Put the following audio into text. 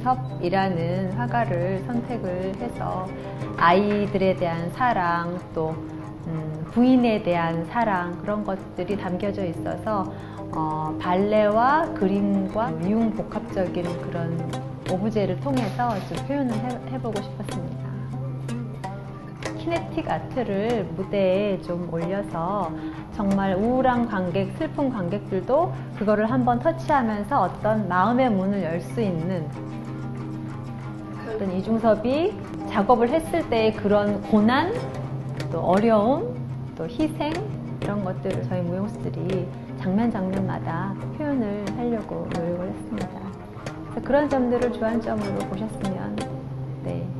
이중섭이라는 화가를 선택을 해서 아이들에 대한 사랑, 또 부인에 대한 사랑, 그런 것들이 담겨져 있어서 발레와 그림과 융복합적인 그런 오브제를 통해서 좀 표현을 해보고 싶었습니다. 키네틱 아트를 무대에 좀 올려서 정말 우울한 관객, 슬픈 관객들도 그거를 한번 터치하면서 어떤 마음의 문을 열 수 있는, 어떤 이중섭이 작업을 했을 때의 그런 고난, 또 어려움, 또 희생, 이런 것들을 저희 무용수들이 장면 장면마다 표현을 하려고 노력을 했습니다. 그래서 그런 점들을 주안점으로 보셨으면, 네,